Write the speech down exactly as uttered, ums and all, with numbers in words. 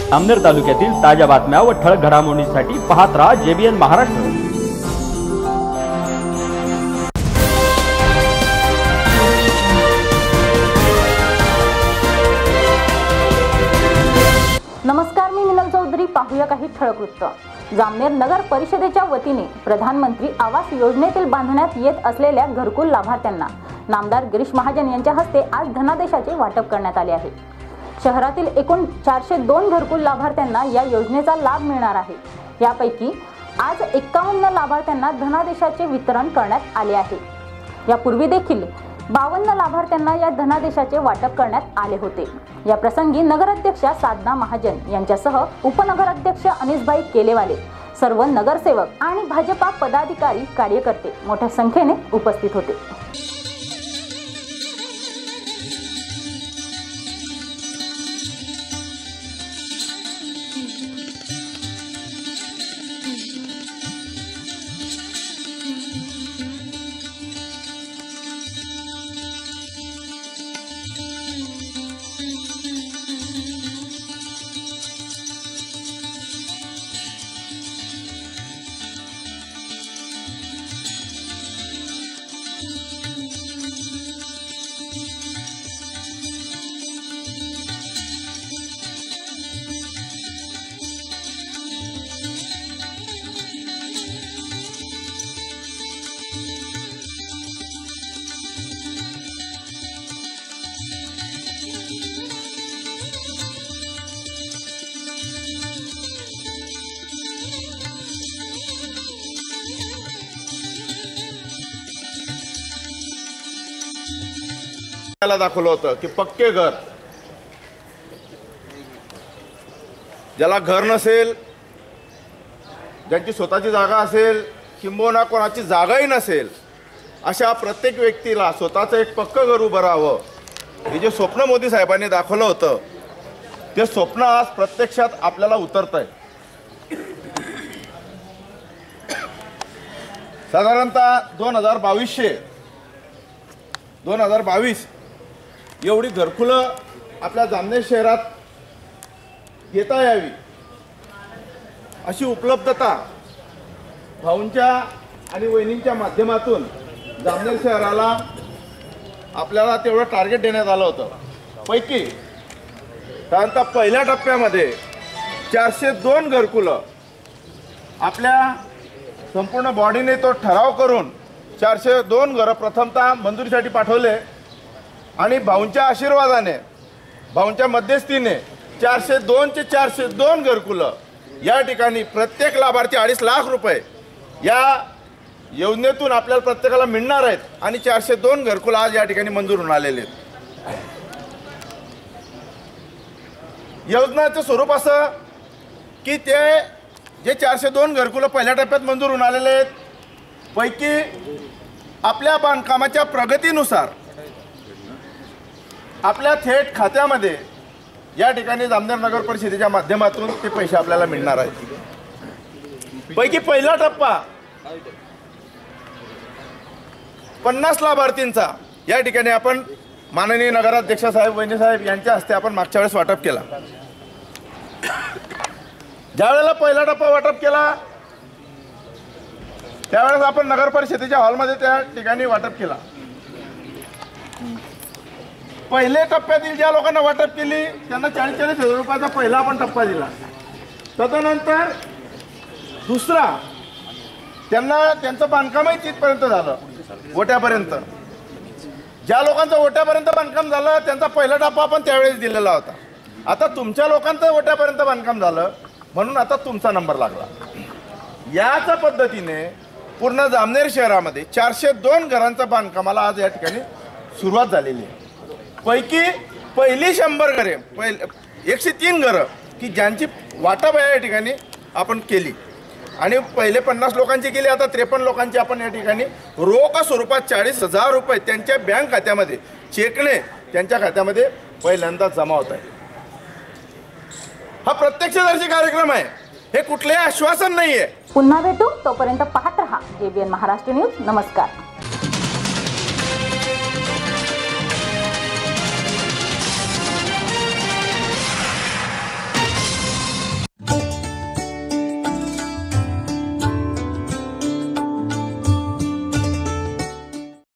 जामनेर तालुक्यातील ताज्या बातम्या व ठळक घडामोडींसाठी पाहत राहा जेबीएन महाराष्ट्र। नमस्कार, मी मिनल चौधरी। पाहूया काही ठळक वृत्त। जामनेर नगर परिषदेच्या वतीने प्रधानमंत्री आवास योजनेतील बांधण्यात येत असलेल्या घरकुल लाभार्थ्यांना नामदार गिरीश महाजन यांच्या हस्ते आज धनादेशाचे वाटप करण्यात आले आहे। शहरातील एकूण चारशे दोन घरकुल लाभार्थ्यांना या योजनेचा लाभ मिळणार आहे। यापैकी आज एक्कावन्न लाभार्थ्यांना धनादेशाचे वितरण करण्यात आले आहे। यापूर्वी देखील बावन्न लाभार्थ्यांना या धनादेशाचे वाटप करण्यात आले होते। या प्रसंगी नगराध्यक्षा साधना महाजन यांच्यासह उपनगराध्यक्ष अनिसभाई केलेवाले, सर्व नगरसेवक आणि भाजपा पदाधिकारी कार्यकर्ते मोठ्या संख्येने उपस्थित होते। त्याला दाखवलं होतं की पक्के घर, ज्याला घर नसेल, ज्यांची स्वतःची जागा असेल किंबहुना कोणाची जागाही नसेल, अशा प्रत्येक व्यक्तीला स्वतःचं एक पक्कं घर उभं राहावं हे जे स्वप्न मोदी साहेबांनी दाखवलं होतं ते स्वप्न आज प्रत्यक्षात आपल्याला उतरत आहे। साधारणतः दोन हजार बावीसशे दोन हजार बावीस एवढी घरकुलं आपल्या जामनेर शहरात घेता यावी अशी उपलब्धता भाऊंच्या आणि वहिनींच्या माध्यमातून जामनेर शहराला आपल्याला तेवढं टार्गेट देण्यात आलं होतं। पैकी साधारणतः पहिल्या टप्प्यामध्ये चारशे दोन घरकुलं आपल्या संपूर्ण बॉडीने तो ठराव करून चारशे दोन घरं प्रथमतः मंजुरीसाठी पाठवले आणि भाऊंच्या आशीर्वादाने, भाऊंच्या मध्यस्थीने चारशे दोनचे चारशे दोन घरकुलं या ठिकाणी प्रत्येक लाभार्थी अडीच लाख रुपये या योजनेतून आपल्याला प्रत्येकाला मिळणार आहेत आणि चारशे दोन घरकुलं आज या ठिकाणी मंजूर होऊन आलेले आहेत। योजनेचं स्वरूप असं की ते जे चारशे दोन घरकुलं पहिल्या टप्प्यात मंजूर होऊन आलेले आहेत पैकी आपल्या बांधकामाच्या प्रगतीनुसार आपल्या थेट खात्यामध्ये या ठिकाणी जामनेर नगर परिषदेच्या माध्यमातून ते पैसे आपल्याला मिळणार आहेत। पैकी पहिला टप्पा पन्नास लाभार्थींचा या ठिकाणी आपण माननीय नगराध्यक्ष साहेब, वहिनी साहेब यांच्या हस्ते आपण मागच्या वेळेस वाटप केला। ज्या वेळेला पहिला टप्पा वाटप केला त्यावेळेस आपण नगर परिषदेच्या हॉलमध्ये त्या ठिकाणी वाटप केला। पहिले टप्प्यातील ज्या लोकांना वाटप केली त्यांना चाळीस चाळीस हजार रुपयाचा पहिला आपण टप्पा दिला। तदनंतर दुसरा त्यांना त्यांचं बांधकामही तिथपर्यंत झालं, ओट्यापर्यंत। ज्या लोकांचं ओट्यापर्यंत बांधकाम झालं त्यांचा पहिला टप्पा आपण त्यावेळेस दिलेला होता। आता तुमच्या लोकांचं ओट्यापर्यंत बांधकाम झालं म्हणून आता तुमचा नंबर लागला। याच पद्धतीने पूर्ण जामनेर शहरामध्ये चारशे दोन घरांच्या बांधकामाला आज या ठिकाणी सुरुवात झालेली आहे। पैकी पहिली शंभर घरे, पहिले एकशे तीन घरं की ज्यांची वाटप या ठिकाणी आपण केली आणि पहिले पन्नास लोकांची केली, आता त्रेपन्न लोकांची आपण या ठिकाणी रोख स्वरूपात चाळीस हजार रुपये त्यांच्या बँक खात्यामध्ये चेकने त्यांच्या खात्यामध्ये पहिल्यांदा जमा होत आहे। हा प्रत्यक्षदर्शी कार्यक्रम आहे, हे कुठलेही आश्वासन नाहीये। पुन्हा भेटू, तोपर्यंत पाहत रहा जेबीएन महाराष्ट्र न्यूज। नमस्कार।